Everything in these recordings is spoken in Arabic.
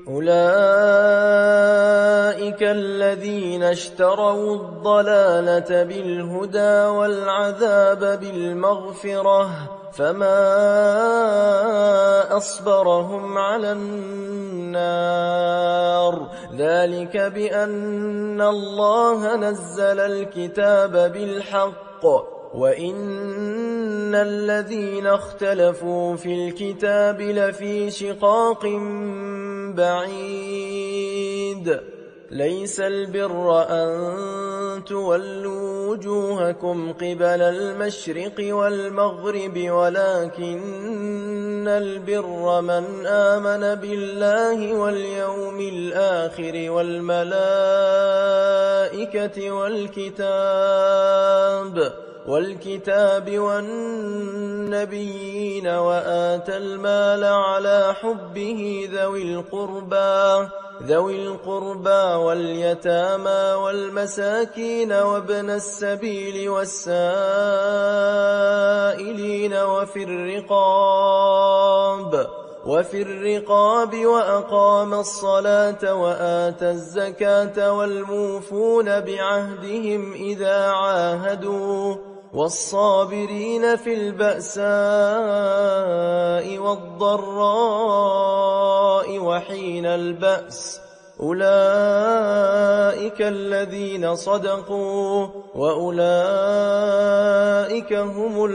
أولئك الذين اشتروا الضلالة بالهدى والعذاب بالمغفرة فما أصبرهم على النار ذلك بأن الله نزل الكتاب بالحق وإن الذين اختلفوا في الكتاب لفي شقاق بعيد ليس البر أن تولوا وجوهكم قبل المشرق والمغرب ولكن البر من آمن بالله واليوم الآخر والملائكة والكتاب والنبيين وآتى المال على حبه ذوي القربى واليتامى والمساكين وابن السبيل والسائلين وفي الرقاب وأقام الصلاة وآتى الزكاة والموفون بعهدهم إذا عاهدوا والصابرين في البأساء والضراء وحين البأس أولئك الذين صدقوا وأولئك هم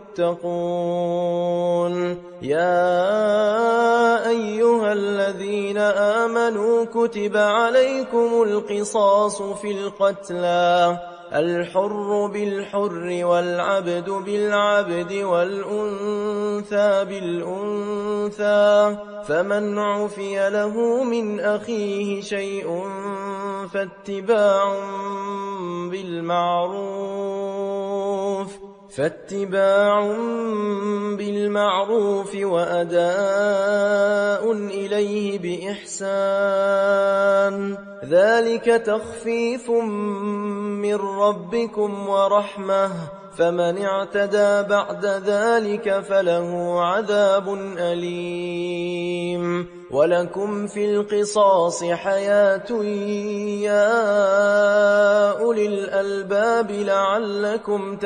المتقون يا أيها الذين آمنوا كتب عليكم القصاص في القتلى الحر بالحر والعبد بالعبد والأنثى بالأنثى فمن عفي له من أخيه شيء فاتباع بالمعروف وأداء إليه بإحسان ذلك تخفيف من ربكم ورحمة فمن اعتدى بعد ذلك فله عذاب أليم ولكم في القصاص حياة يا أولي الألباب لعلكم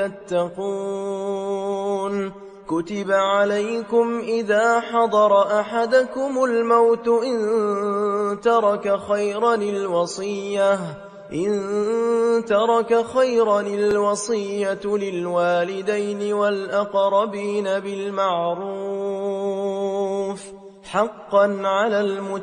تتقون كتب عليكم إذا حضر أحدكم الموت إن ترك خيرا الوصية للوالدين والأقربين بالمعروف حقا على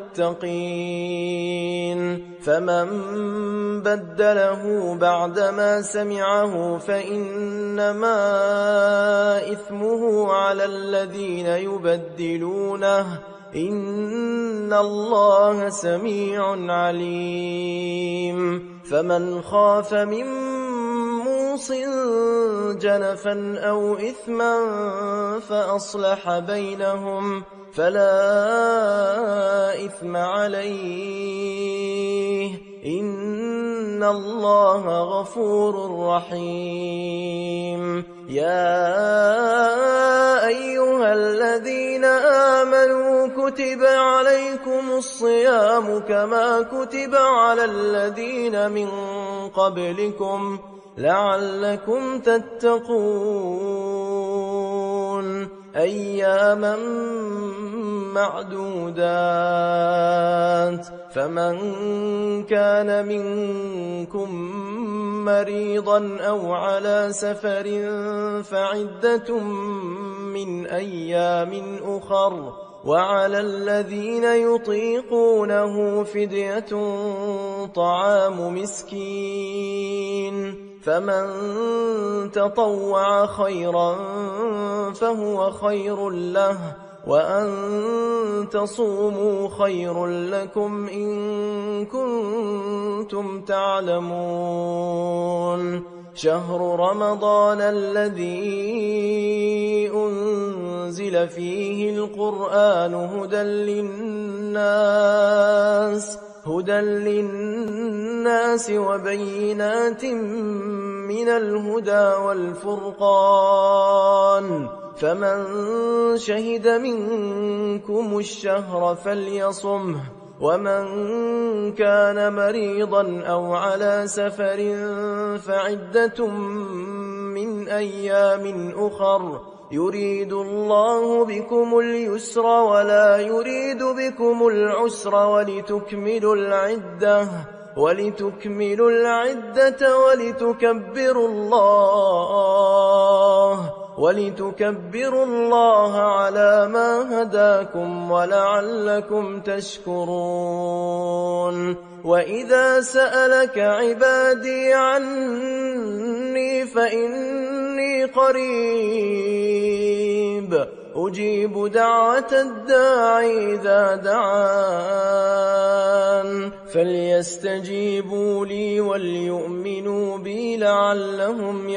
المتقين فمن بدله بعدما سمعه فإنما إثمه على الذين يبدلونه إن الله سميع عليم فمن خاف من موص جنفا أو إثما فأصلح بينهم فلا إثم عليه إن الله غفور رحيم يا أيها الذين آمنوا كتب عليكم الصيام كما كتب على الذين من قبلكم لعلكم تتقون أياما معدودات فمن كان منكم مريضا أو على سفر فعدة من أيام أخر وعلى الذين يطيقونه فدية طعام مسكين فمن تطوع خيرا فهو خير له وأن تصوموا خير لكم إن كنتم تعلمون شهر رمضان الذي أنزل فيه القرآن هدى للناس وبينات من الهدى والفرقان فمن شهد منكم الشهر فليصمه ومن كان مريضا أو على سفر فعدة من أيام أخر يريد الله بكم اليسر ولا يريد بكم العسر ولتكملوا العدة ولتكبروا الله على ما هداكم ولعلكم تشكرون. وإذا سألك عبادي عني فإني قريب أجيب دعوة الداعي إذا دعان فليستجيبوا لي وليؤمنوا بي لعلهم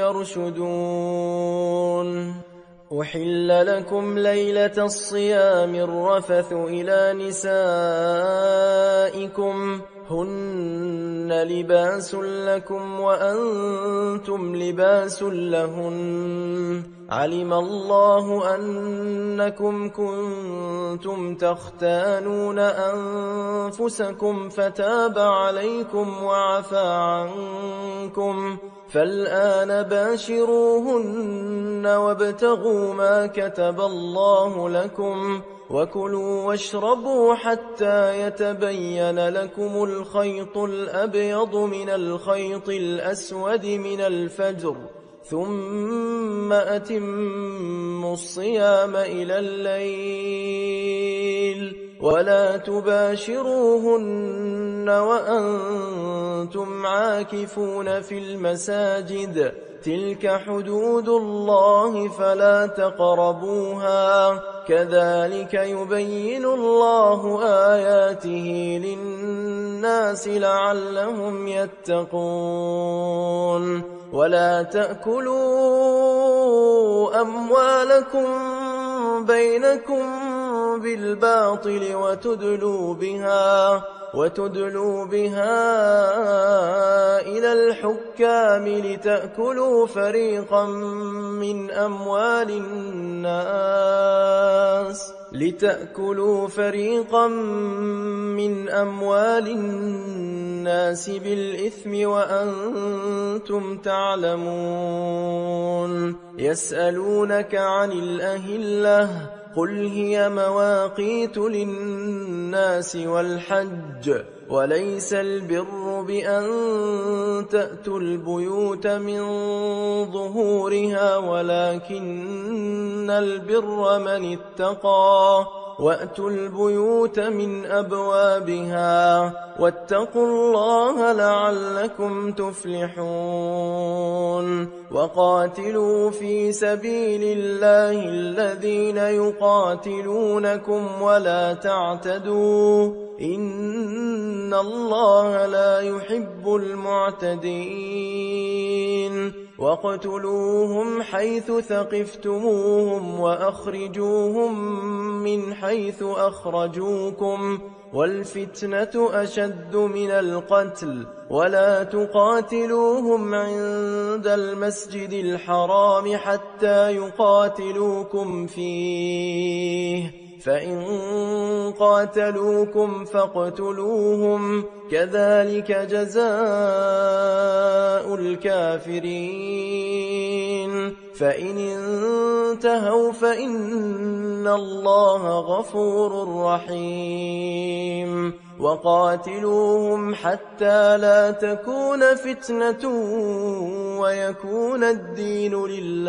يرشدون. أحل لكم ليلة الصيام الرفث إلى نسائكم هن لباس لكم وأنتم لباس لهن علم الله أنكم كنتم تختانون أنفسكم فتاب عليكم وعفى عنكم فالآن باشروهن وابتغوا ما كتب الله لكم وكلوا واشربوا حتى يتبين لكم الخيط الأبيض من الخيط الأسود من الفجر ثم أتموا الصيام إلى الليل ولا تباشروهن وأنتم عاكفون في المساجد تلك حدود الله فلا تقربوها كذلك يبين الله آياته للناس لعلهم يتقون. ولا تأكلوا أموالكم بينكم بالباطل وتدلوا بها إلى الحكام لتأكلوا فريقا من أموال الناس بالإثم وأنتم تعلمون. يسألونك عن الأهلة قل هي مواقيت للناس والحج وليس البر بأن تأتوا البيوت من ظهورها ولكن البر من اتقى وأتوا البيوت من أبوابها واتقوا الله لعلكم تفلحون. وقاتلوا في سبيل الله الذين يقاتلونكم ولا تعتدوا إن الله لا يحب المعتدين. واقتلوهم حيث ثقفتموهم وأخرجوهم من حيث أخرجوكم والفتنة أشد من القتل ولا تقاتلوهم عند المسجد الحرام حتى يقاتلوكم فيه فإن قاتلوكم فاقتلوهم كذلك جزاء الكافرين. فإن انتهوا فإن الله غفور رحيم. وقاتلوهم حتى لا تكون فتنة ويكون الدين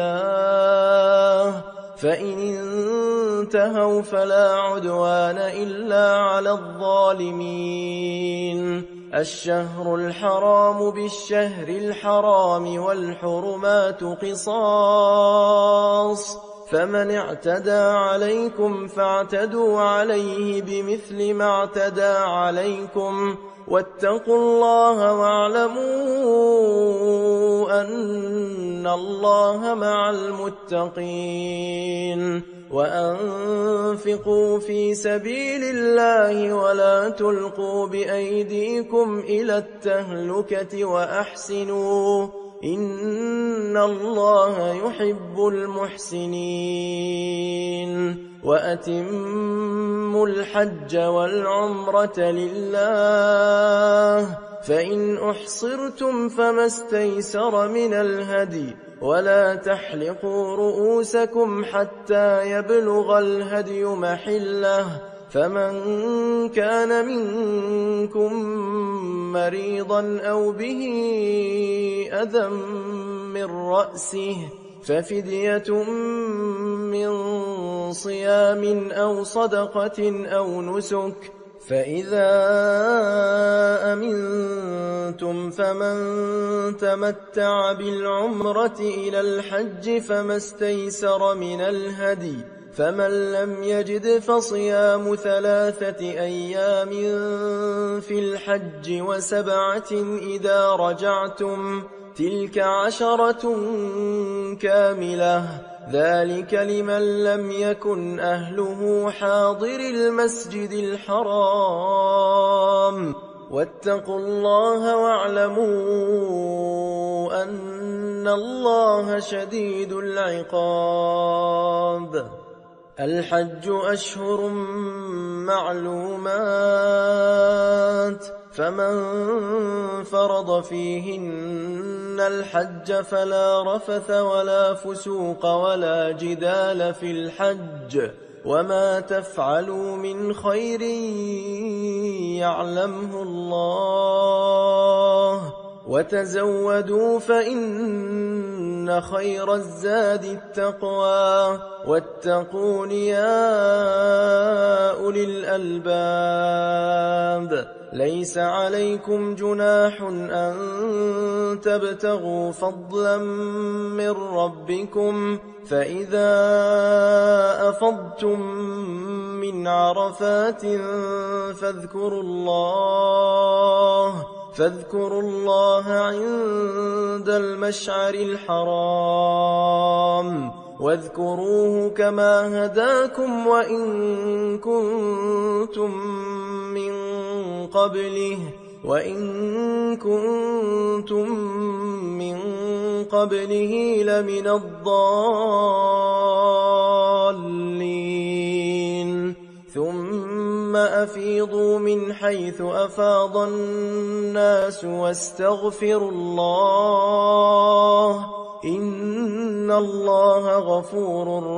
لله فإن انتهوا فلا عدوان إلا على الظالمين. الشهر الحرام بالشهر الحرام والحرمات قصاص فمن اعتدى عليكم فاعتدوا عليه بمثل ما اعتدى عليكم واتقوا الله واعلموا أن الله مع المتقين. وأنفقوا في سبيل الله ولا تلقوا بأيديكم إلى التهلكة وأحسنوا إن الله يحب المحسنين وأتموا الحج والعمرة لله فإن أحصرتم فما استيسر من الهدي ولا تحلقوا رؤوسكم حتى يبلغ الهدي محله فمن كان منكم مريضا أو به أذى من رأسه ففدية من صيام أو صدقة أو نسك فإذا أمنتم فمن تمتع بالعمرة إلى الحج فما استيسر من الهدي فمن لم يجد فصيام 3 أيام في الحج و7 إذا رجعتم تلك 10 كاملة ذلك لمن لم يكن أهله حاضر المسجد الحرام واتقوا الله واعلموا أن الله شديد العقاب الحج أشهر معلومات فمن فرض فيهن الحج فلا رفث ولا فسوق ولا جدال في الحج وما تفعلوا من خير يعلمه الله وتزودوا فإن خير الزاد التقوى واتقون يا أولي الألباب ليس عليكم جناح أن تبتغوا فضلا من ربكم فإذا أفضتم من عرفات فاذكروا الله عند المشعر الحرام واذكروه كما هداكم وإن كنتم من قبله لمن الضالين ثم أفيضوا من حيث أفاض الناس واستغفروا الله إن الله غفور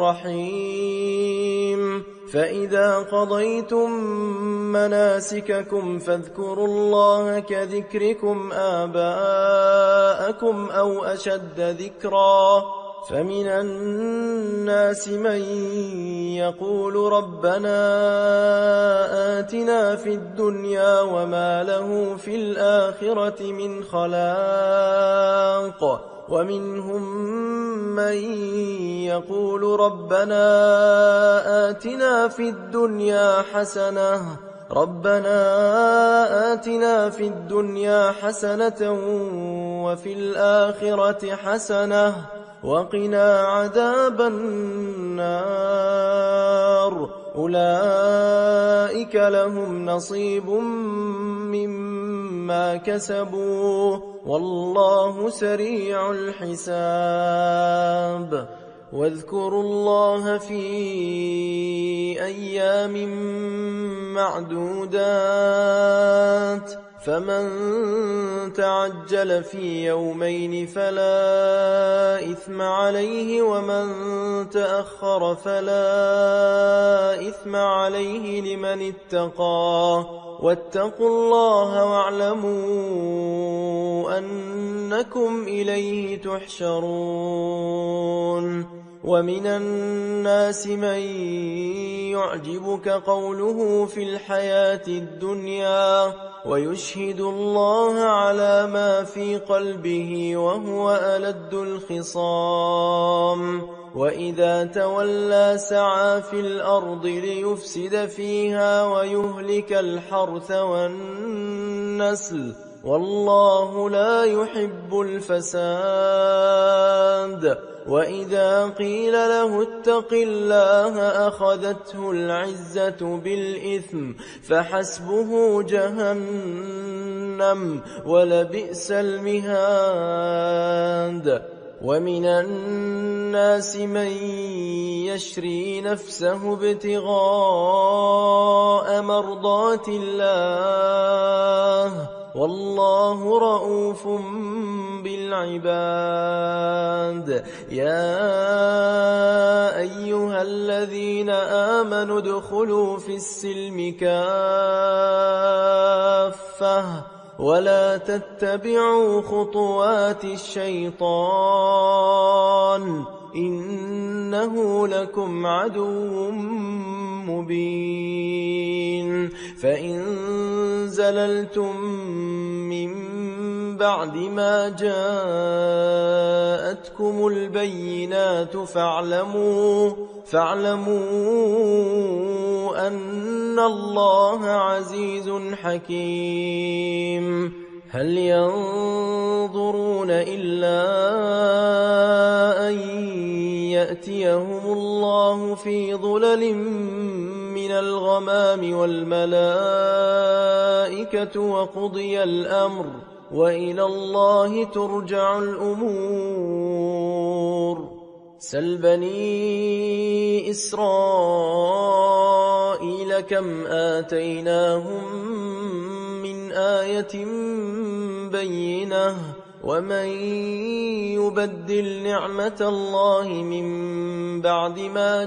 رحيم فإذا قضيتم مناسككم فاذكروا الله كذكركم آباءكم أو أشد ذكرا فمن الناس من يقول ربنا آتنا في الدنيا وما له في الآخرة من خلاق ومنهم من يقول ربنا آتنا في الدنيا حسنة وفي الآخرة حسنة وقنا عذاب النار أولئك لهم نصيب مما كسبوا والله سريع الحساب واذكروا الله في أيام معدودات فمن تعجل في يومين فلا إثم عليه ومن تأخر فلا إثم عليه لمن اتقى واتقوا الله واعلموا أنكم إليه تحشرون ومن الناس من يعجبك قوله في الحياة الدنيا ويشهد الله على ما في قلبه وهو ألد الخصام وإذا تولى سعى في الأرض ليفسد فيها ويهلك الحرث والنسل والله لا يحب الفساد وإذا قيل له اتق الله أخذته العزة بالإثم فحسبه جهنم جهنم ولبئس المهاد. ومن الناس من يشري نفسه ابتغاء مرضات الله والله رؤوف بالعباد. يا أيها الذين آمنوا ادخلوا في السلم كافة ولا تتبعوا خطوات الشيطان إنه لكم عدو مبين. فإن زللتم من بعد ما جاءتكم البينات فاعلموا أن الله عزيز حكيم. هل ينظرون إلا أن يأتيهم الله في ظلل من الغمام والملائكة وقضي الأمر وإلى الله ترجع الأمور. سل بني إسرائيل كم آتيناهم من آية بينة ومن يبدل نعمة الله من بعد ما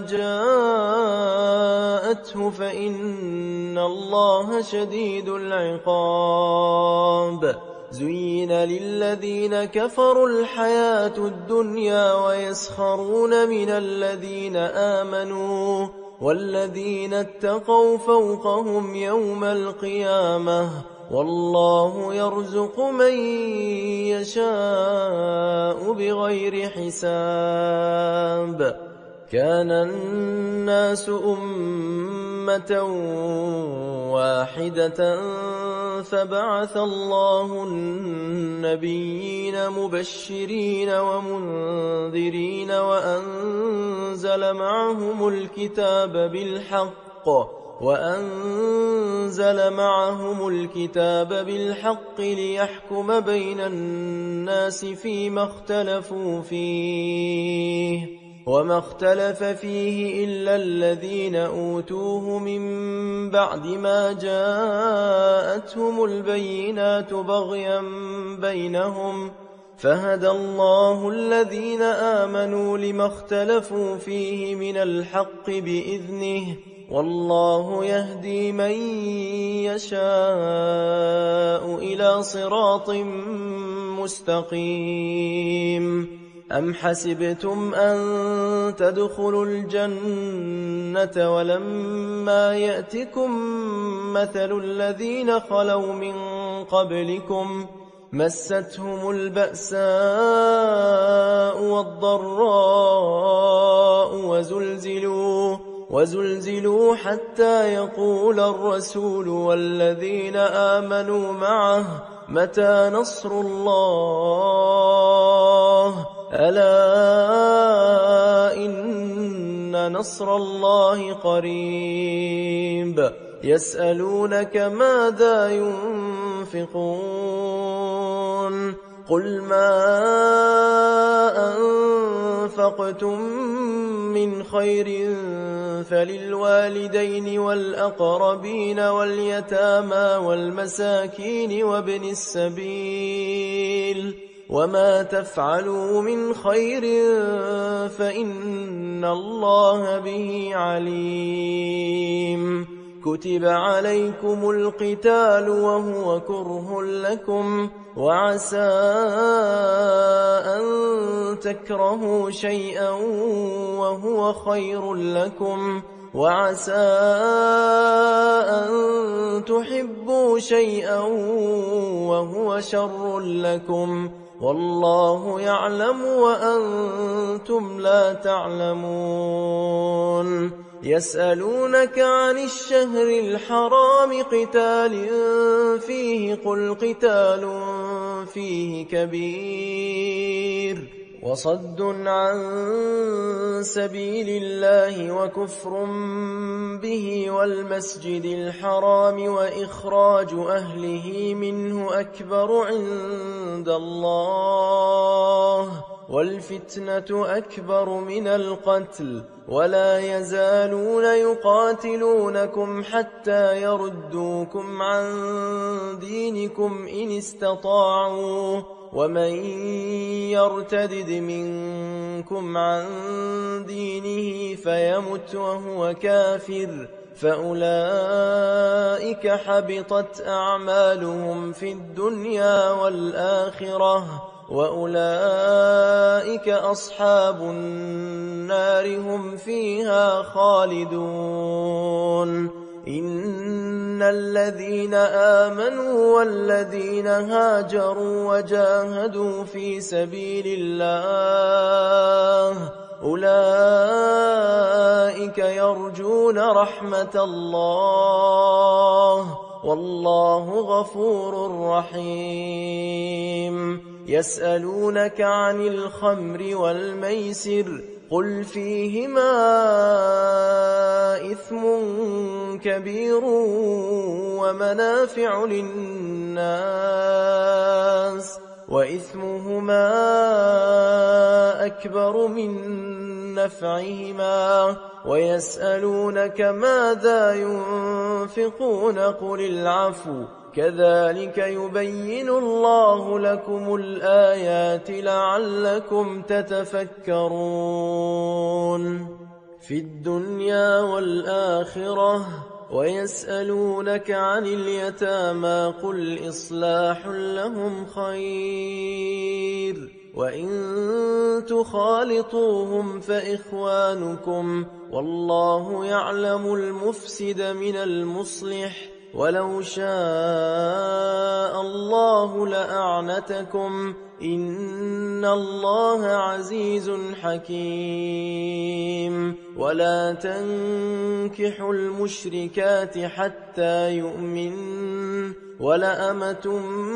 جاءته فإن الله شديد العقاب. زين للذين كفروا الحياة الدنيا ويسخرون من الذين آمنوا والذين اتقوا فوقهم يوم القيامة والله يرزق من يشاء بغير حساب. كان الناس أمة واحدة فبعث الله النبيين مبشرين ومنذرين وأنزل معهم الكتاب بالحق ليحكم بين الناس فيما اختلفوا فيه وما اختلف فيه إلا الذين أوتوه من بعد ما جاءتهم البينات بغيا بينهم فهدى الله الذين آمنوا لما اختلفوا فيه من الحق بإذنه والله يهدي من يشاء إلى صراط مستقيم. أم حسبتم أن تدخلوا الجنة ولما يأتكم مثل الذين خلوا من قبلكم مستهم البأساء والضراء وزلزلوا حتى يقول الرسول والذين آمنوا معه متى نصر الله ألا إن نصر الله قريب. يسألونك ماذا ينفقون قل ما أنفقتم من خير فللوالدين والأقربين واليتامى والمساكين وابن السبيل وما تفعلوا من خير فإن الله به عليم. كتب عليكم القتال وهو كره لكم وعسى أن تكرهوا شيئا وهو خير لكم وعسى أن تحبوا شيئا وهو شر لكم والله يعلم وأنتم لا تعلمون. يسألونك عن الشهر الحرام قتال فيه قل قتال فيه كبير وصد عن سبيل الله وكفر به والمسجد الحرام وإخراج أهله منه أكبر عند الله والفتنة أكبر من القتل ولا يزالون يقاتلونكم حتى يردوكم عن دينكم إن استطاعوا ومن يرتدد منكم عن دينه فيمت وهو كافر فأولئك حبطت أعمالهم في الدنيا والآخرة وأولئك أصحاب النار هم فيها خالدون إن الذين آمنوا والذين هاجروا وجاهدوا في سبيل الله أولئك يرجون رحمة الله والله غفور رحيم يسألونك عن الخمر والميسر قل فيهما إثم كبير ومنافع للناس وإثمهما أكبر من نفعهما ويسألونك ماذا ينفقون قل العفو كذلك يبين الله لكم الآيات لعلكم تتفكرون في الدنيا والآخرة ويسألونك عن اليتامى قل إصلاح لهم خير وإن تخالطوهم فإخوانكم والله يعلم المفسد من المصلح ولو شاء الله لأعنتكم إن الله عزيز حكيم ولا تنكحوا المشركات حتى يؤمن ولأمة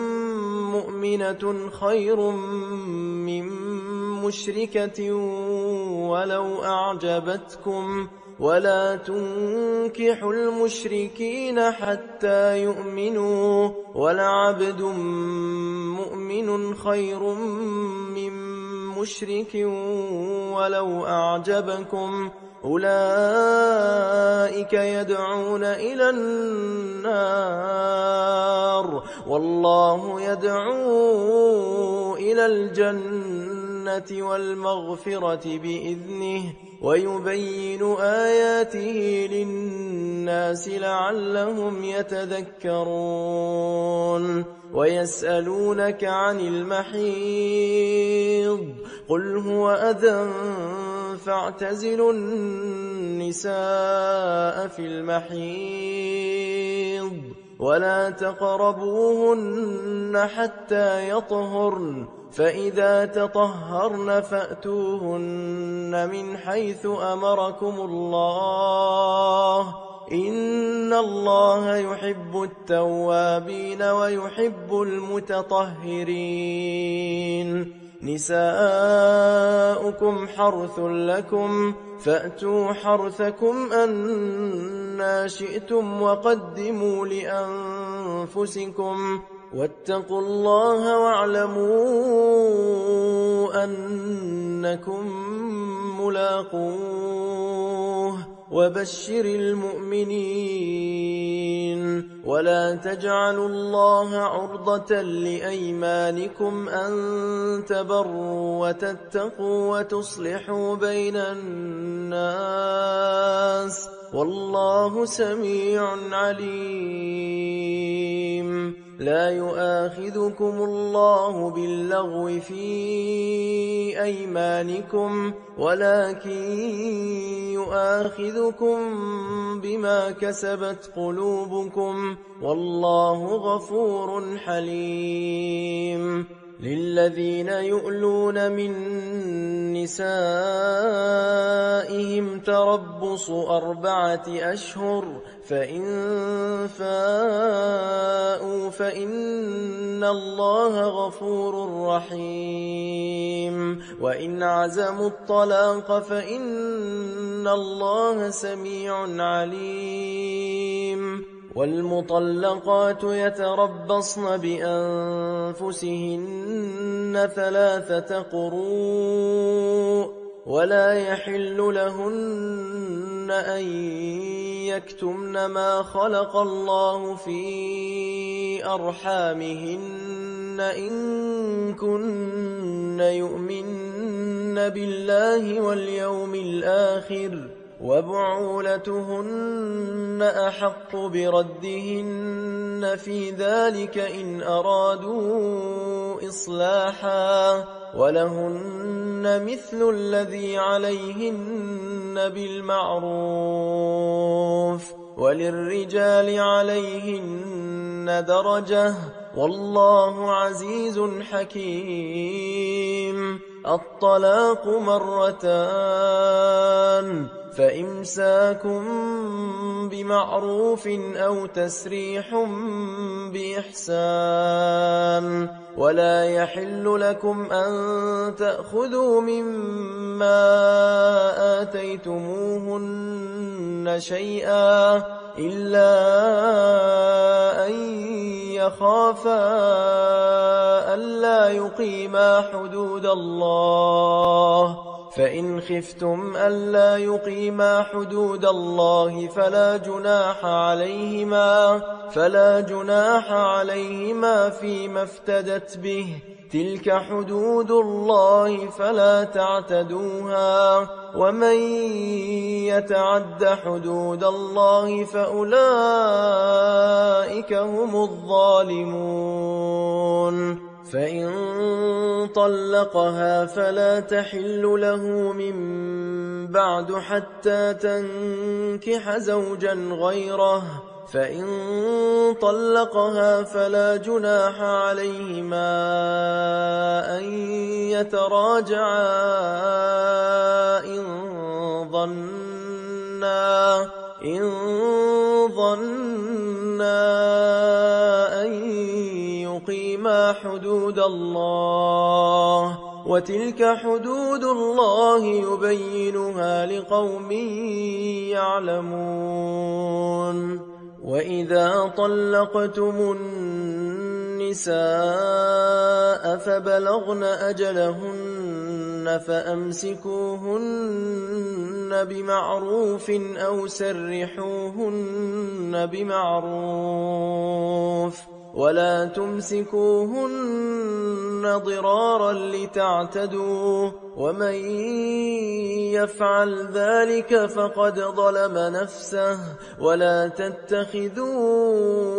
مؤمنة خير من مشركة ولو أعجبتكم ولا تنكحوا المشركين حتى يؤمنوا ولعبد مؤمن خير من مشرك ولو أعجبكم أولئك يدعون إلى النار والله يدعو إلى الجنة والمغفرة بإذنه ويبين آياته للناس لعلهم يتذكرون ويسألونك عن المحيض قل هو أذى فاعتزلوا النساء في المحيض ولا تقربوهن حتى يطهرن فإذا تطهرن فأتوهن من حيث أمركم الله إن الله يحب التوابين ويحب المتطهرين نساؤكم حرث لكم فأتوا حرثكم أنى شئتم وقدموا لأنفسكم واتقوا الله واعلموا أنكم ملاقوه وبشر المؤمنين ولا تجعلوا الله عرضة لأيمانكم أن تبروا وتتقوا وتصلحوا بين الناس والله سميع عليم لا يؤاخذكم الله باللغو في أيمانكم ولكن يؤاخذكم بما كسبت قلوبكم والله غفور حليم للذين يؤلون من نسائهم تربص 4 أشهر فإن فاءوا فإن إن الله غفور رحيم وإن عزموا الطلاق فإن الله سميع عليم والمطلقات يتربصن بأنفسهن 3 قروء ولا يحل لهن أن يكتمن ما خلق الله في أرحامهن إن كن يؤمن بالله واليوم الآخر وبعولتهن أحق بردهن في ذلك إن أرادوا إصلاحا ولهن مثل الذي عليهن بالمعروف وللرجال عليهن درجة والله عزيز حكيم الطلاق 2 فإمساك بمعروف أو تسريح بإحسان ولا يحل لكم أن تأخذوا مما آتيتموهن شيئا إلا أن يخافا ألا يقيما حدود الله فإن خفتم ألا يقيما حدود الله فلا جناح عليهما فيما افتدت به تلك حدود الله فلا تعتدوها ومن يتعد حدود الله فأولئك هم الظالمون فإن طلقها فلا تحل له من بعد حتى تنكح زوجا غيره فإن طلقها فلا جناح عليهما أن يتراجعا إن ظنا أن يقيما حدود الله وتلك حدود الله يبينها لقوم يعلمون وإذا طلقتم النساء فبلغن أجلهن فأمسكوهن بمعروف أو سرحوهن بمعروف ولا تمسكوهن ضرارا لتعتدوا ومن يفعل ذلك فقد ظلم نفسه ولا تتخذوا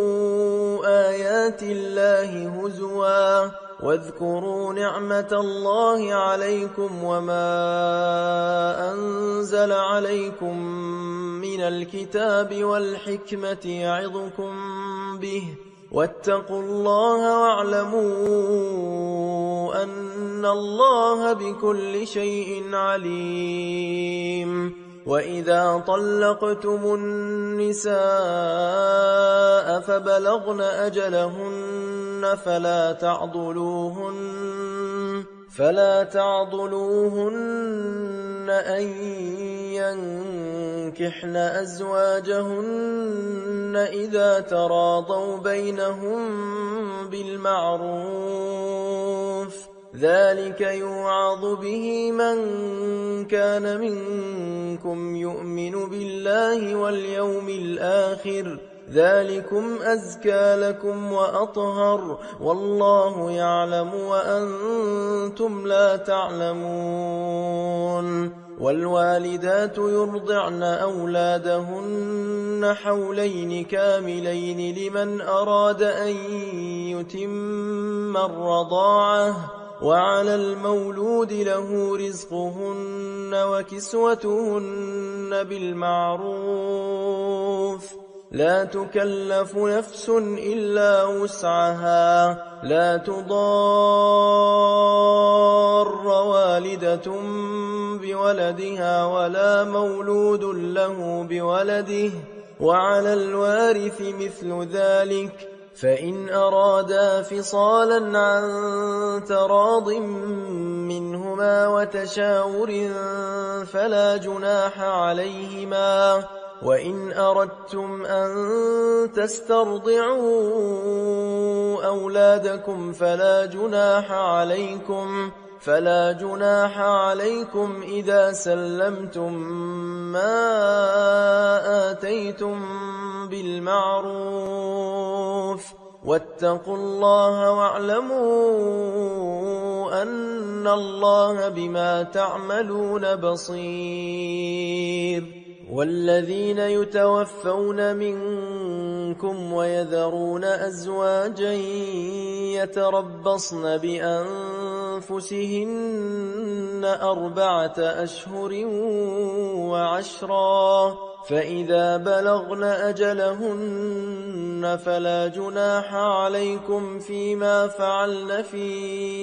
آيات الله هزوا واذكروا نعمة الله عليكم وما أنزل عليكم من الكتاب والحكمة يعظكم به واتقوا الله واعلموا أن الله بكل شيء عليم وإذا طلقتم النساء فبلغن أجلهن فلا تعضلوهن أن ينكحن أزواجهن إذا تراضوا بينهم بالمعروف ذلك يوعظ به من كان منكم يؤمن بالله واليوم الآخر ذلكم أزكى لكم وأطهر والله يعلم وأنتم لا تعلمون والوالدات يرضعن أولادهن حولين كاملين لمن أراد أن يتم الرضاعة وعلى المولود له رزقهن وكسوتهن بالمعروف لا تكلف نفس إلا وسعها لا تضار والدة بولدها ولا مولود له بولده وعلى الوارث مثل ذلك فإن أرادا فصالا عن تراض منهما وتشاور فلا جناح عليهما. وإن أردتم أن تسترضعوا أولادكم فلا جناح عليكم إذا سلمتم ما آتيتم بالمعروف. واتقوا الله واعلموا أن الله بما تعملون بصير. والذين يتوفون منكم ويذرون أزواجا يتربصن بأنفسهن 4 أشهر و10، فإذا بلغن أجلهن فلا جناح عليكم فيما فعلن في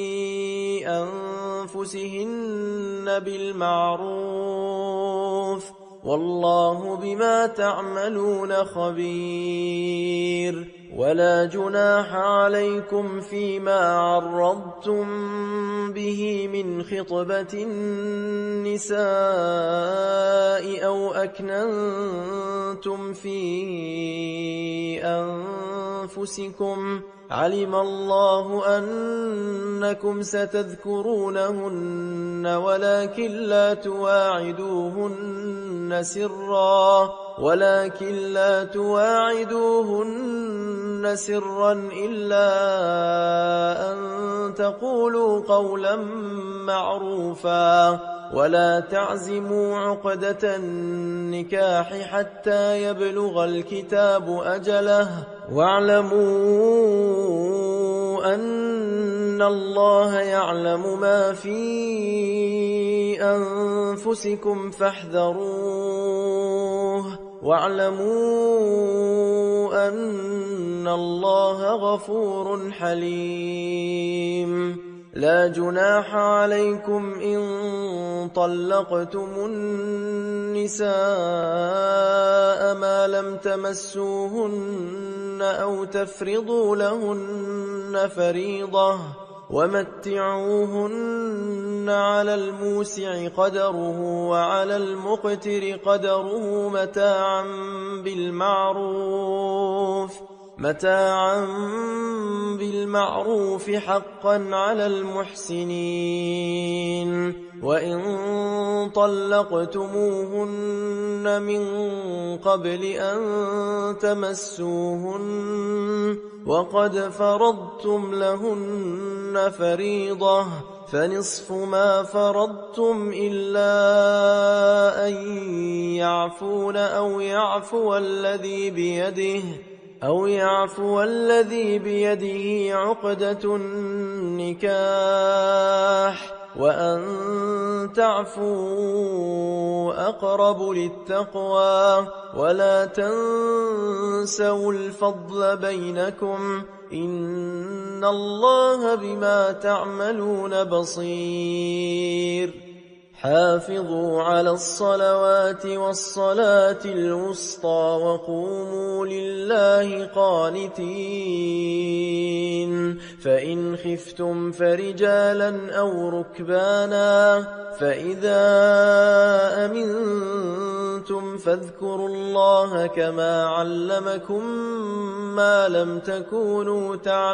أنفسهن بالمعروف، والله بما تعملون خبير. ولا جناح عليكم فيما عرضتم به من خطبة النساء أو أكننتم في أنفسكم، علم الله أنكم ستذكرونهن ولكن لا تواعدوهن سرا إلا أن تقولوا قولا معروفا. ولا تعزموا عقدة النكاح حتى يبلغ الكتاب أجله، واعلموا أن الله يعلم ما في أنفسكم فاحذروه، واعلموا أن الله غفور حليم. لا جناح عليكم إن طلقتم النساء ما لم تمسوهن أو تفرضوا لهن فريضة، ومتعوهن على الموسع قدره وعلى المقتر قدره متاعا بالمعروف حقا على المحسنين. وإن طلقتموهن من قبل أن تمسوهن وقد فرضتم لهن فريضة فنصف ما فرضتم إلا أن يعفون أو يعفو الذي بيده عقدة النكاح، وأن تعفوا أقرب للتقوى. ولا تنسوا الفضل بينكم، إن الله بما تعملون بصير. حافظوا على الصلوات والصلاة الوسطى وقوموا لله قانتين. فإن خفتم فرجالا أو ركبانا، فإذا أمنتم فاذكروا الله كما علمكم ما لم تكونوا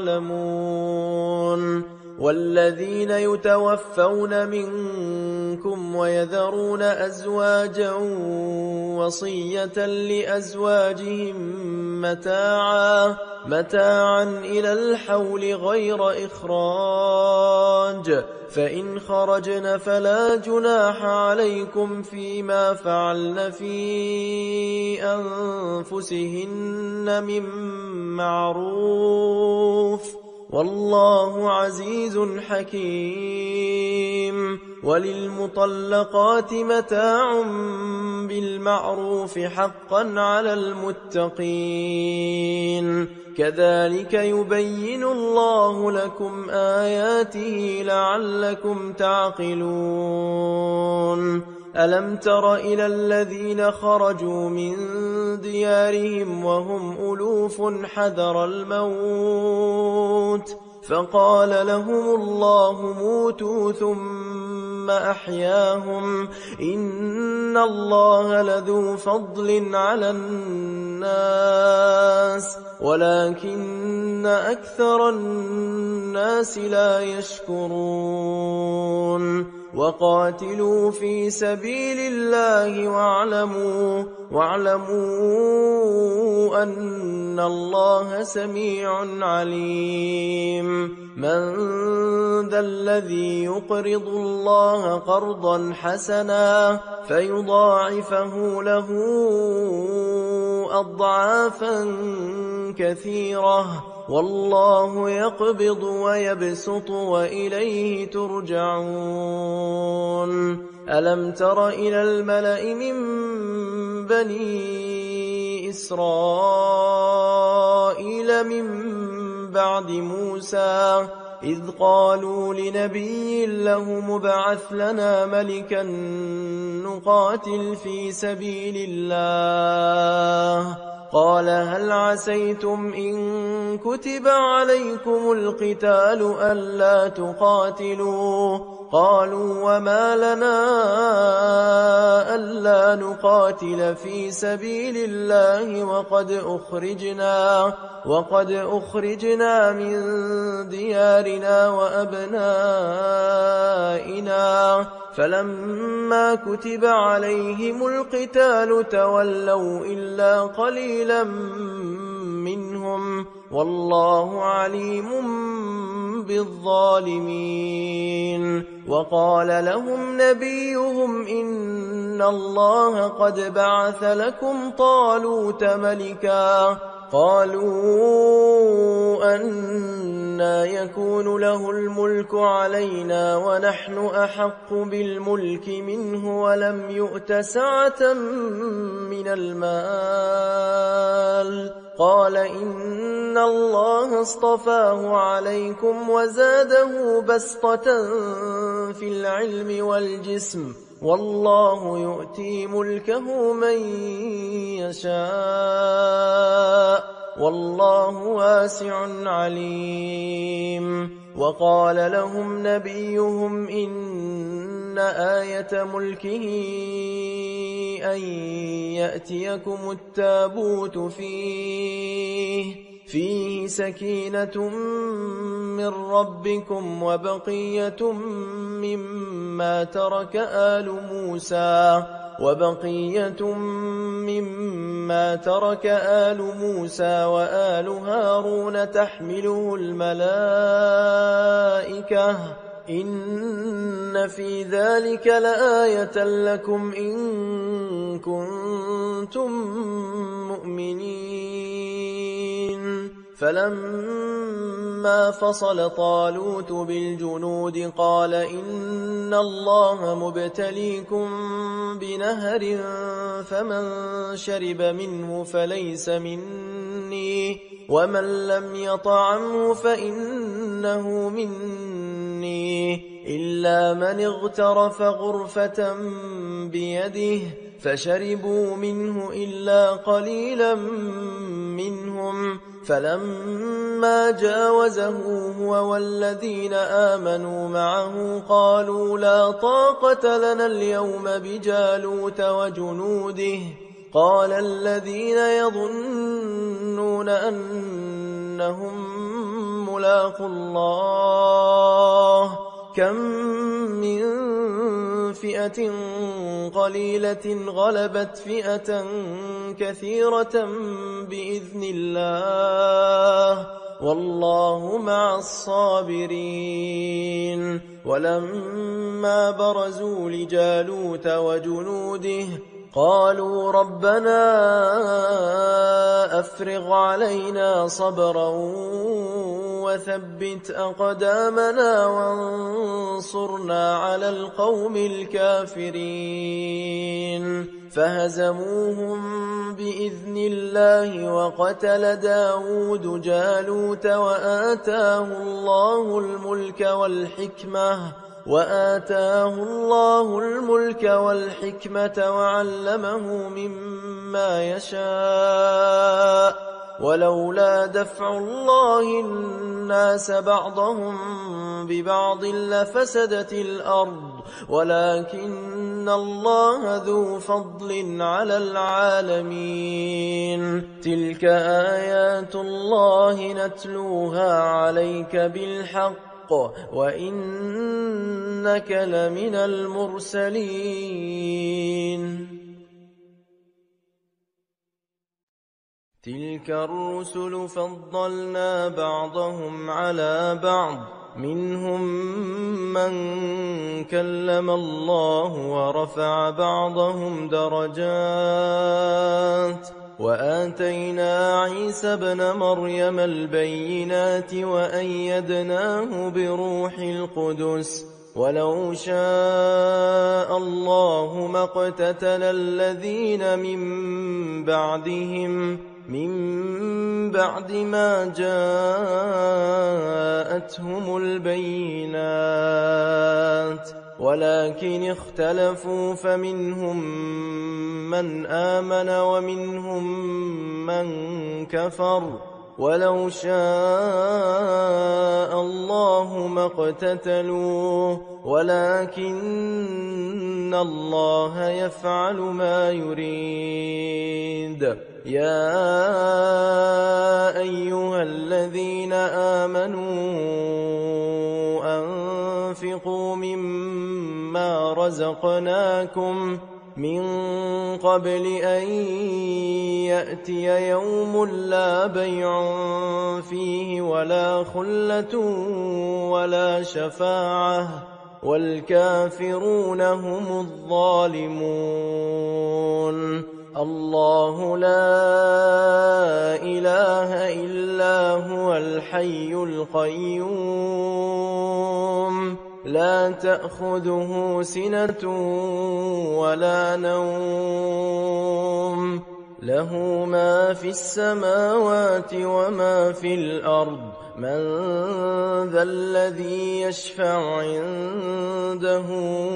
تعلمون. والذين يتوفون منكم ويذرون أزواجا وصية لأزواجهم متاعا إلى الحول غير إخراج، فإن خرجن فلا جناح عليكم فيما فعلن في أنفسهن من معروف، والله عزيز حكيم. وللمطلقات متاع بالمعروف حقا على المتقين، كذلك يبين الله لكم آياته لعلكم تعقلون. ألم تر إلى الذين خرجوا من ديارهم وهم ألوف حذر الموت فقال لهم الله موتوا ثم أحياهم إن الله لذو فضل على الناس ولكن أكثر الناس لا يشكرون وقاتلوا في سبيل الله واعلموا أن الله سميع عليم من ذا الذي يقرض الله قرضا حسنا فيضاعفه له أضعافا كثيرة والله يقبض ويبسط وإليه ترجعون ألم تر إلى الملأ من بني إسرائيل من بعد موسى إذ قالوا لنبي له مبعث لنا ملكا نقاتل في سبيل الله قال هل عسيتم إن كتب عليكم القتال ألا تقاتلوا قالوا وما لنا ألا نقاتل في سبيل الله وقد أخرجنا من ديارنا وأبنائنا فلما كتب عليهم القتال تولوا إلا قليلا منهم والله عليم بالظالمين وقال لهم نبيهم إن الله قد بعث لكم طالوت ملكا قالوا أنى يكون له الملك علينا ونحن أحق بالملك منه ولم يؤت سعة من المال قال إن الله اصطفاه عليكم وزاده بسطة في العلم والجسم والله يؤتي ملكه من يشاء والله واسع عليم وقال لهم نبيهم إن آية ملكه أن يأتيكم التابوت فيه سكينة من ربكم وبقية مما ترك آل موسى وآل هارون تحمله الملائكة إن في ذلك لآية لكم إن كنتم مؤمنين فلما فصل طالوت بالجنود قال إن الله مبتليكم بنهر فمن شرب منه فليس مني ومن لم يطعمه فإنه مني إلا من اغترف غرفة بيده فشربوا منه إلا قليلا منهم فلما جاوزه هو والذين آمنوا معه قالوا لا طاقة لنا اليوم بجالوت وجنوده قال الذين يظنون أنهم ملاقو الله كم من فئة قليلة غلبت فئة كثيرة بإذن الله والله مع الصابرين ولما برزوا لجالوت وجنوده قالوا ربنا أفرغ علينا صبرا وثبت أقدامنا وانصرنا على القوم الكافرين فهزموهم بإذن الله وقتل داود جالوت وآتاه الله الملك وآتاه الله الملك والحكمة وعلمه مما يشاء ولولا دفع الله الناس بعضهم ببعض لفسدت الأرض ولكن الله ذو فضل على العالمين تلك آيات الله نتلوها عليك بالحق وإنك لمن المرسلين تلك الرسل فضلنا بعضهم على بعض منهم من كلم الله ورفع بعضهم درجات وآتينا عيسى ابن مريم البينات وأيدناه بروح القدس ولو شاء الله ما اقتتل الذين من بعدهم من بعد ما جاءتهم البينات ولكن اختلفوا فمنهم من آمن ومنهم من كفر ولو شاء الله ما اقتتلوا ولكن الله يفعل ما يريد يا أيها الذين آمنوا أنفقوا مما رزقناكم من قبل أن يأتي يوم لا بيع فيه ولا خلة ولا شفاعة والكافرون هم الظالمون الله لا إله إلا هو الحي القيوم لا تأخذه سنة ولا نوم له ما في السماوات وما في الأرض من ذا الذي يشفع عنده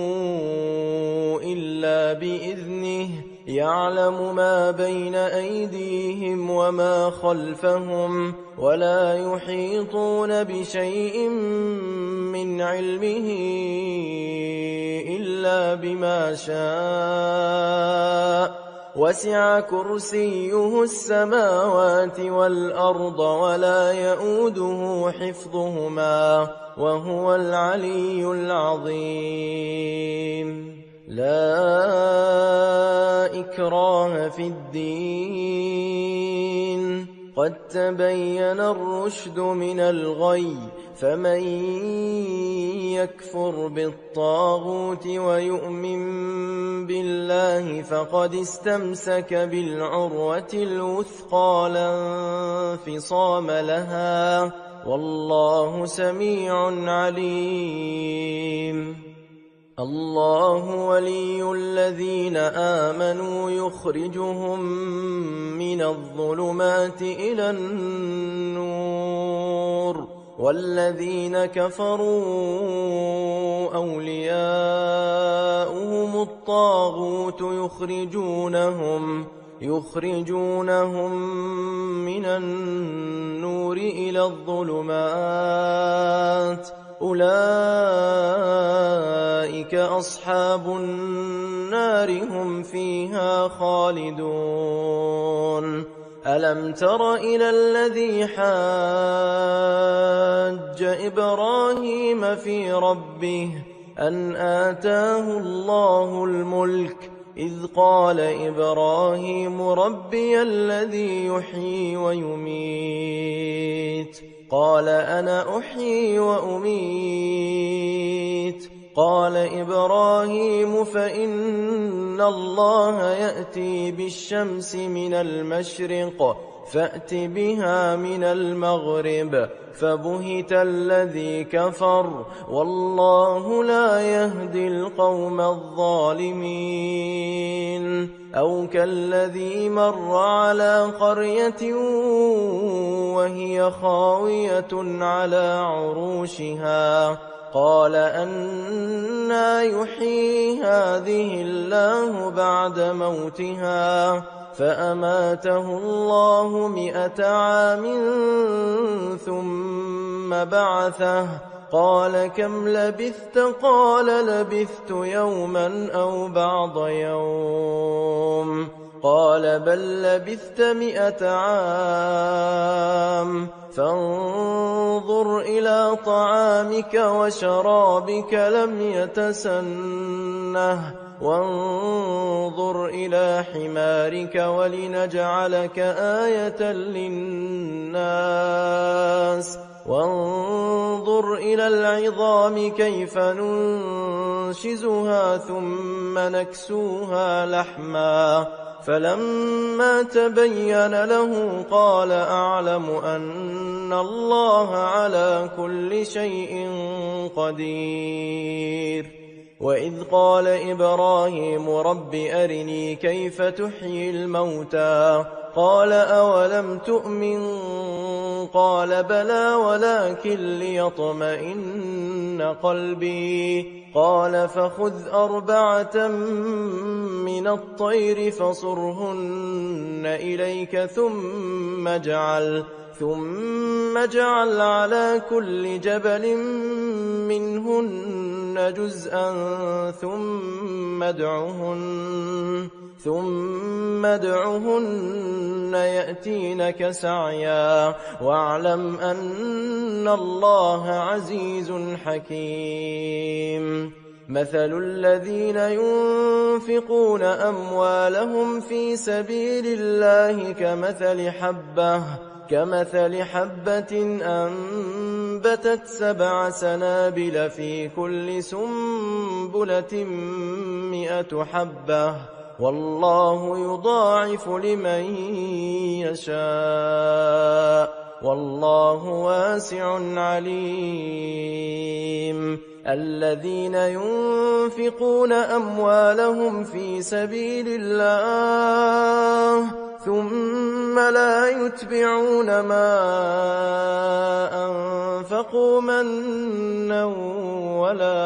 إلا بإذنه يعلم ما بين أيديهم وما خلفهم ولا يحيطون بشيء من علمه إلا بما شاء وسع كرسيه السماوات والأرض ولا يؤوده حفظهما وهو العلي العظيم لا إكراه في الدين قد تبين الرشد من الغي فمن يكفر بالطاغوت ويؤمن بالله فقد استمسك بالعروة الوثقى لا انفصام لها والله سميع عليم الله ولي الذين آمنوا يخرجهم من الظلمات إلى النور والذين كفروا أولياؤهم الطاغوت يخرجونهم من النور إلى الظلمات أولئك أصحاب النار هم فيها خالدون ألم تر إلى الذي حاج إبراهيم في ربه أن آتاه الله الملك إذ قال إبراهيم ربي الذي يحيي ويميت قال أنا أحيي وأميت قال إبراهيم فإن الله يأتي بالشمس من المشرق فأت بها من المغرب فبهت الذي كفر والله لا يهدي القوم الظالمين أو كالذي مر على قرية وهي خاوية على عروشها قال أنى يحيي هذه الله بعد موتها فأماته الله 100 عام ثم بعثه قال كم لبثت قال لبثت يوما أو بعض يوم قال بل لبثت 100 عام فانظر إلى طعامك وشرابك لم يتسنه وانظر إلى حمارك ولنجعلك آية للناس وانظر إلى العظام كيف ننشزها ثم نكسوها لحما فلما تبين له قال أعلم أن الله على كل شيء قدير وإذ قال إبراهيم رب أرني كيف تحيي الموتى قال أولم تؤمن قال بلى ولكن ليطمئن قلبي قال فخذ 4 من الطير فصرهن إليك ثم اجعل على كل جبل منهن جزءا ثم ادعهن يأتينك سعيا واعلم أن الله عزيز حكيم مثل الذين ينفقون أموالهم في سبيل الله كمثل حبة أنبتت 7 سنابل في كل سنبلة 100 حبة والله يضاعف لمن يشاء والله واسع عليم الذين ينفقون أموالهم في سبيل الله ثم لا يتبعون ما أنفقوا منا ولا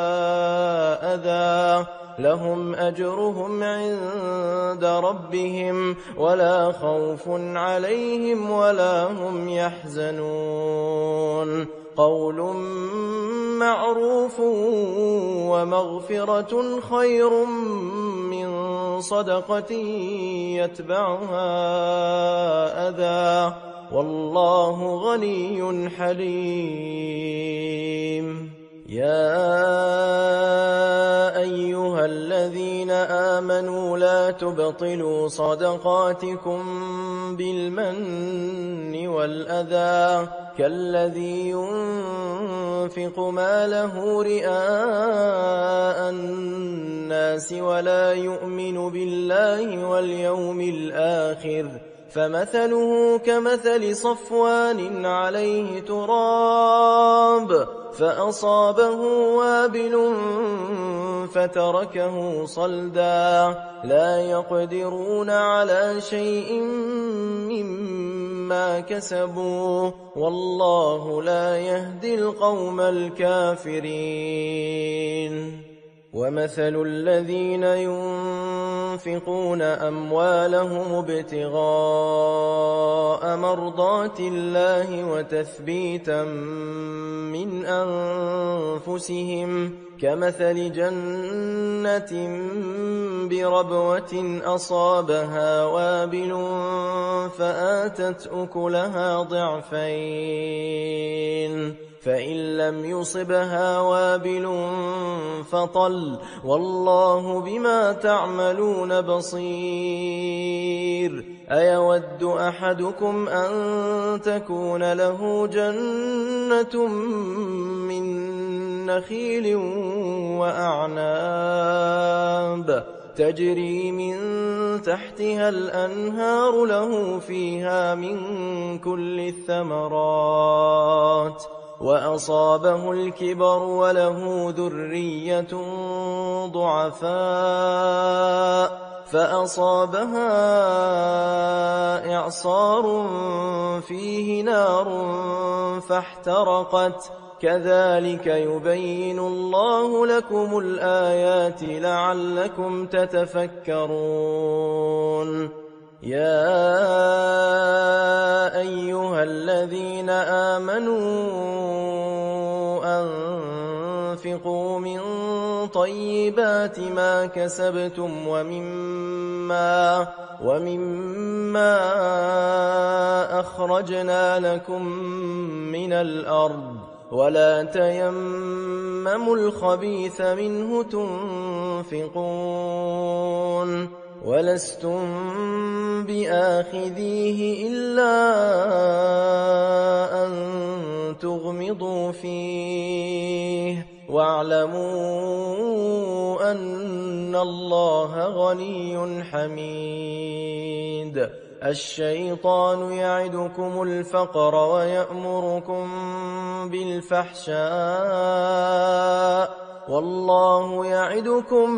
أذى لهم أجرهم عند ربهم ولا خوف عليهم ولا هم يحزنون قول معروف ومغفرة خير من صدقة يتبعها أذى والله غني حليم يا أيها الذين آمنوا لا تبطلوا صدقاتكم بالمن والأذى كالذي ينفق ماله رئاء الناس ولا يؤمن بالله واليوم الآخر فمثله كمثل صفوان عليه تراب فأصابه وابل فتركه صلدا لا يقدرون على شيء مما كسبوا والله لا يهدي القوم الكافرين ومثل الذين ينفقون أموالهم ابتغاء مرضات الله وتثبيتا من أنفسهم كمثل جنة بربوة أصابها وابل فآتت أكلها ضعفين فإن لم يصبها وابل فطل والله بما تعملون بصير أيود أحدكم أن تكون له جنة من نخيل وأعناب تجري من تحتها الأنهار له فيها من كل الثمرات وأصابه الكبر وله ذرية ضعفاء فأصابها إعصار فيه نار فاحترقت كذلك يبين الله لكم الآيات لعلكم تتفكرون يا أيها الذين آمنوا أنفقوا من طيبات ما كسبتم ومما أخرجنا لكم من الأرض ولا تيمموا الخبيث منه تنفقون ولستم بآخذيه إلا أن تغمضوا فيه واعلموا أن الله غني حميد الشيطان يعدكم الفقر ويأمركم بالفحشاء والله يعدكم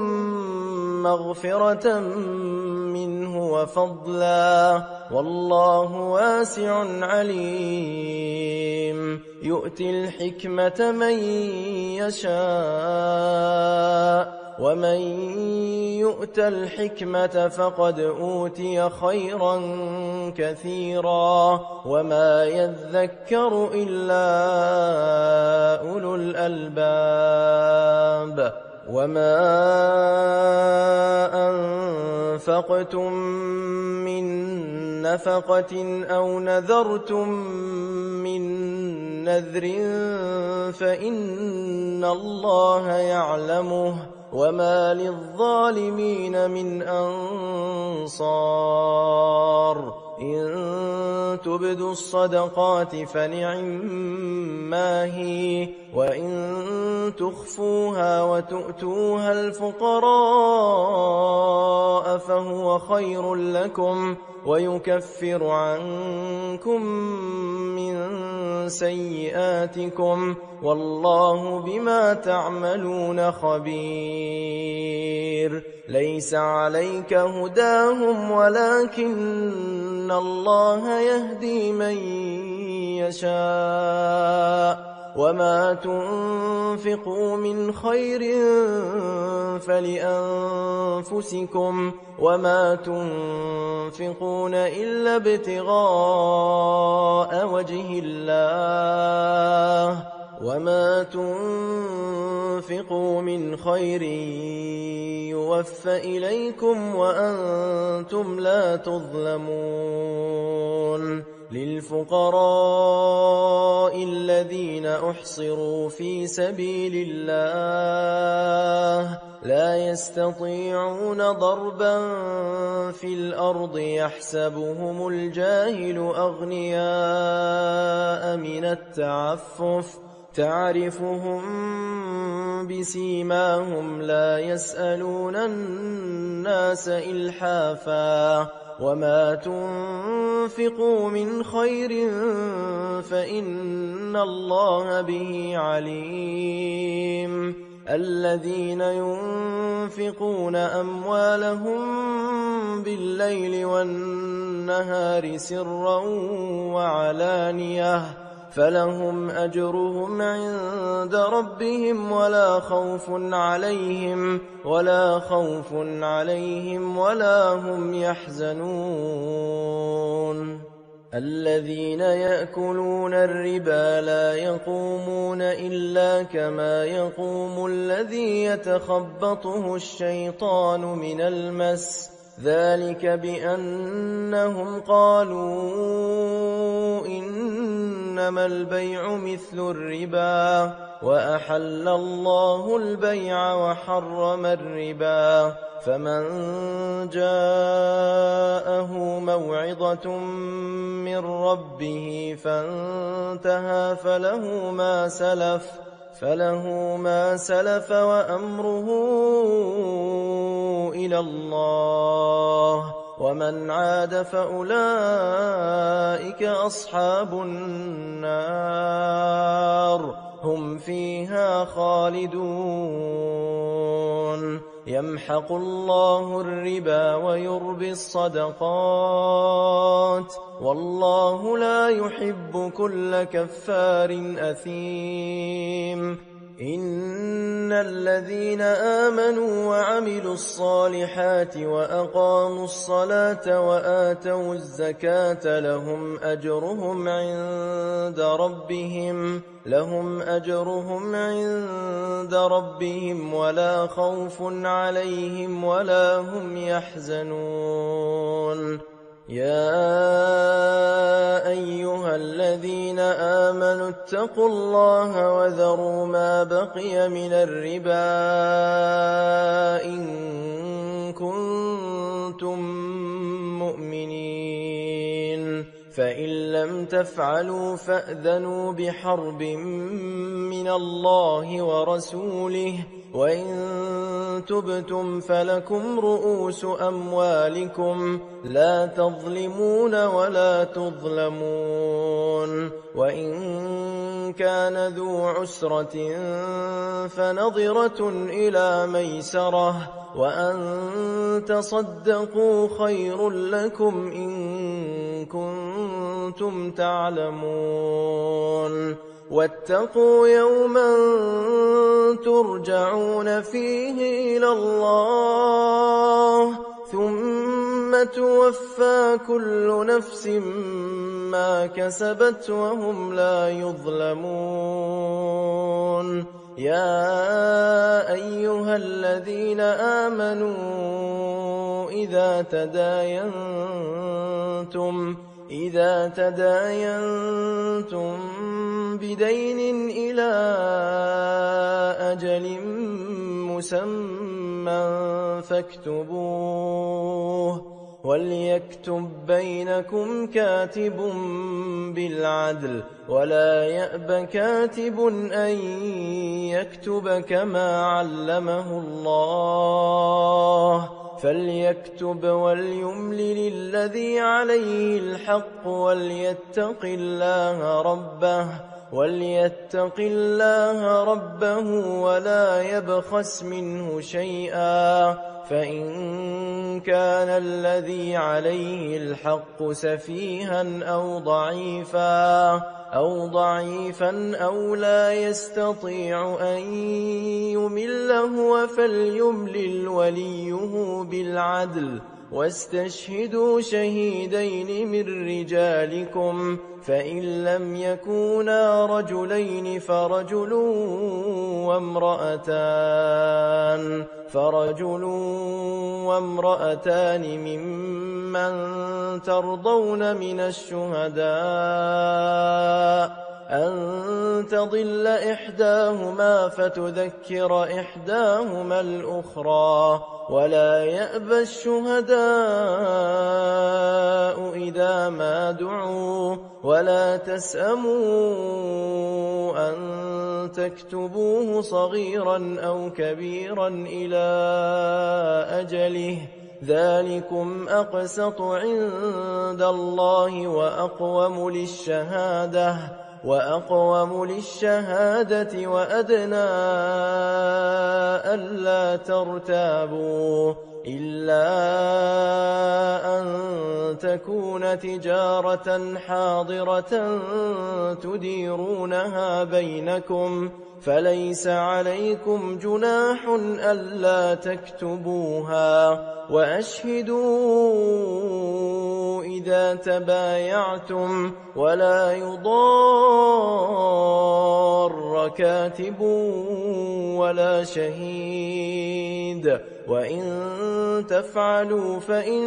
مغفرة منه وفضلا والله واسع عليم يؤتي الحكمة من يشاء ومن يؤت الحكمة فقد أوتي خيرا كثيرا وما يذكر إلا أولو الألباب وما أنفقتم من نفقة أو نذرتم من نذر فإن الله يعلمه وما للظالمين من أنصار إن تبدوا الصدقات فنعما هي وإن تخفوها وتؤتوها الفقراء فهو خير لكم ويكفر عنكم من سيئاتكم والله بما تعملون خبير ليس عليك هداهم ولكن الله يهدي من يشاء وما تنفقوا من خير فلأنفسكم وما تنفقون إلا ابتغاء وجه الله وما تنفقوا من خير يوفى إليكم وأنتم لا تظلمون للفقراء الذين أحصروا في سبيل الله لا يستطيعون ضربا في الأرض يحسبهم الجاهل أغنياء من التعفف تعرفهم بسيماهم لا يسألون الناس إلحافا وما تنفقوا من خير فإن الله به عليم الذين ينفقون أموالهم بالليل والنهار سرا وعلانية فلهم أجرهم عند ربهم ولا خوف عليهم ولا هم يحزنون الذين يأكلون الربا لا يقومون إلا كما يقوم الذي يتخبطه الشيطان من المس ذلك بأنهم قالوا إنما البيع مثل الربا وأحل الله البيع وحرم الربا فمن جاءه موعظة من ربه فانتهى فله ما سلف وأمره إلى الله ومن عاد فأولئك أصحاب النار هم فيها خالدون يمحق الله الربا ويربي الصدقات والله لا يحب كل كفار أثيم. إن الذين آمنوا وعملوا الصالحات وأقاموا الصلاة وآتوا الزكاة لهم أجرهم عند ربهم ولا خوف عليهم ولا هم يحزنون. يا أيها الذين آمنوا اتقوا الله وذروا ما بقي من الربا إن كنتم مؤمنين، فإن لم تفعلوا فأذنوا بحرب من الله ورسوله، وإن تبتم فلكم رؤوس أموالكم لا تظلمون ولا تظلمون. وإن كان ذو عسرة فنظرة إلى ميسرة، وأن تصدقوا خير لكم إن كنتم تعلمون. واتقوا يوما ترجعون فيه إلى الله ثم توفى كل نفس ما كسبت وهم لا يظلمون. يا أيها الذين آمنوا إذا تداينتم بدين إلى أجل مسمى فاكتبوه، وليكتب بينكم كاتب بالعدل، ولا يأب كاتب أن يكتب كما علمه الله، فليكتب وليملل الذي عليه الحق وليتق الله ربه ولا يبخس منه شيئا، فإن كان الذي عليه الحق سفيها أو ضعيفا أو لا يستطيع أن يمل هو فليملل وليه بالعدل، واستشهدوا شهيدين من رجالكم، فإن لم يكونا رجلين فرجل وامرأتان ممن ترضون من الشهداء أن تضل إحداهما فتذكر إحداهما الأخرى، ولا يأبى الشهداء إذا ما دعوا، ولا تسأموا أن تكتبوه صغيرا أو كبيرا إلى أجله، ذلكم أقسط عند الله وأقوم للشهادة وأدنى ألا ترتابوا، إلا أن تكون تجارة حاضرة تديرونها بينكم، فليس عليكم جناح ألا تكتبوها، وأشهدوا إذا تبايعتم، ولا يضار كاتب ولا شهيد، وإن تفعلوا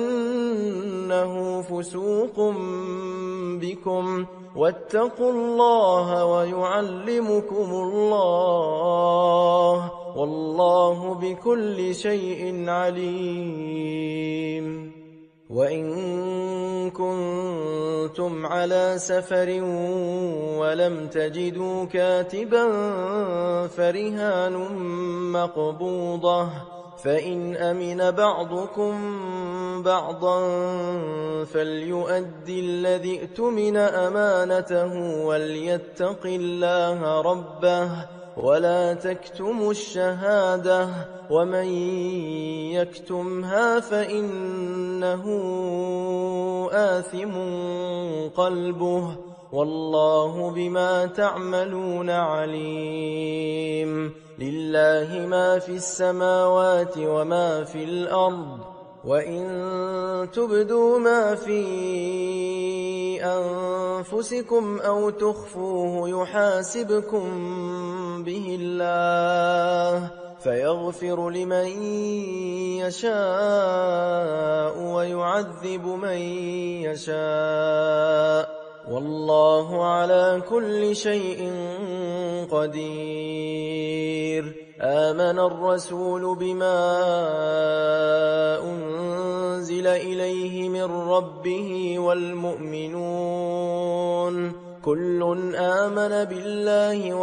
فإنه فسوق بكم، واتقوا الله ويعلمكم الله، والله بكل شيء عليم. وإن كنتم على سفر ولم تجدوا كاتبا فرهان مقبوضة، فإن أمن بعضكم بعضا فليؤدي الذي اؤتمن أمانته وليتق الله ربه، ولا تكتموا الشهادة ومن يكتمها فإنه آثم قلبه والله بما تعملون عليم لله ما في السماوات وما في الأرض وإن تبدوا ما في أنفسكم أو تخفوه يحاسبكم به الله فيغفر لمن يشاء ويعذب من يشاء والله على كل شيء قدير آمن الرسول بما أنزل إليه من ربه والمؤمنون كل آمن بالله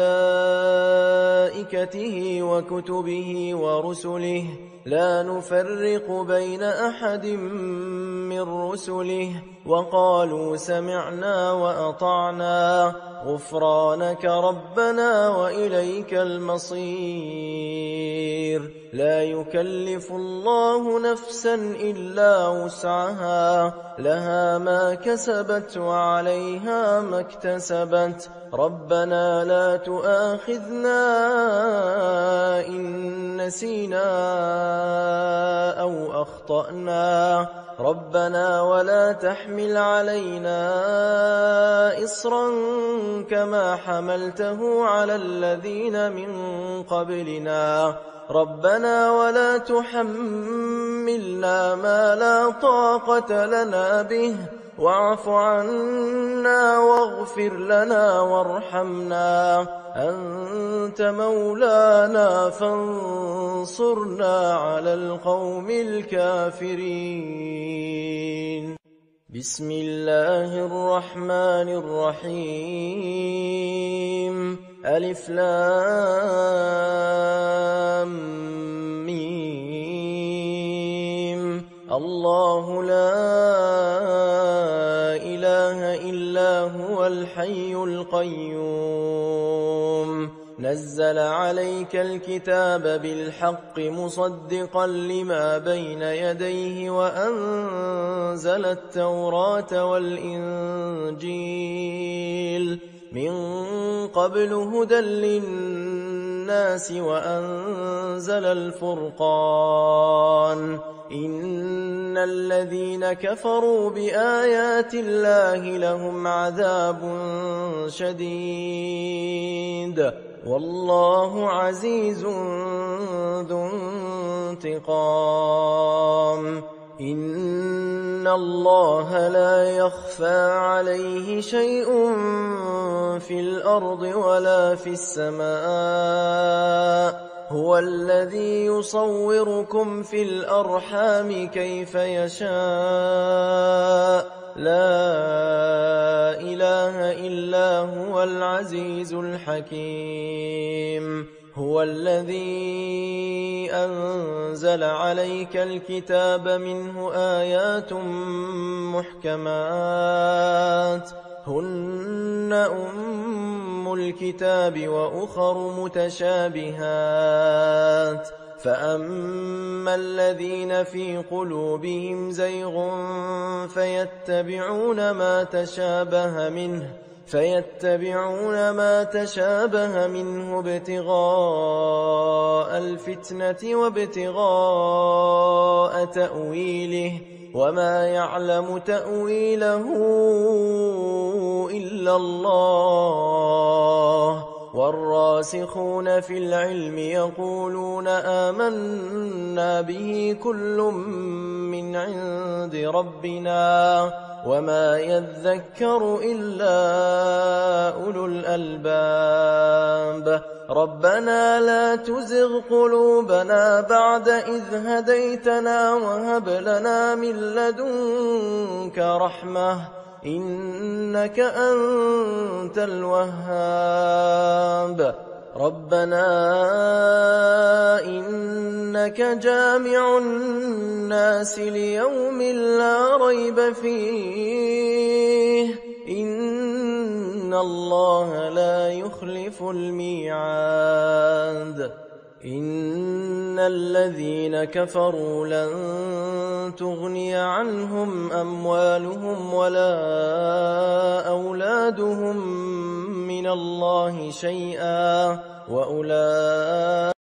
وملائكته وكتبه ورسله لا نفرق بين أحد من رسله وقالوا سمعنا وأطعنا غفرانك ربنا وإليك المصير لا يكلف الله نفسا إلا وسعها لها ما كسبت وعليها ما اكتسبت ربنا لا تؤاخذنا إن نسينا أو أخطأنا ربنا ولا تحمل علينا إصرا كما حملته على الذين من قبلنا ربنا ولا تحملنا ما لا طاقة لنا به واعف عنا واغفر لنا وارحمنا أنت مولانا فانصرنا على القوم الكافرين بسم الله الرحمن الرحيم ألف لام ميم الله لا إله إلا هو الحي القيوم نزل عليك الكتاب بالحق مصدقا لما بين يديه وأنزل التوراة والإنجيل من قبل هدى للناس وأنزل الفرقان إن الذين كفروا بآيات الله لهم عذاب شديد والله عزيز ذو انتقام إن الله لا يخفى عليه شيء في الأرض ولا في السماء هو الذي يصوركم في الأرحام كيف يشاء لا إله إلا هو العزيز الحكيم هو الذي أنزل عليك الكتاب منه آيات محكمات هن أم الكتاب وأخر متشابهات فأما الذين في قلوبهم زيغ فيتبعون ما تشابه منه ابتغاء الفتنة وابتغاء تأويله وما يعلم تأويله إلا الله والراسخون في العلم يقولون آمنا به كل من عند ربنا وما يذكر إلا أولو الألباب ربنا لا تزغ قلوبنا بعد إذ هديتنا وهب لنا من لدنك رحمة إنك أنت الوهاب ربنا إنك جامع الناس ليوم لا ريب فيه إن الله لا يخلف يخلف الميعاد إن الذين كفروا لن تغني عنهم أموالهم ولا أولادهم من الله شيئا وأولئك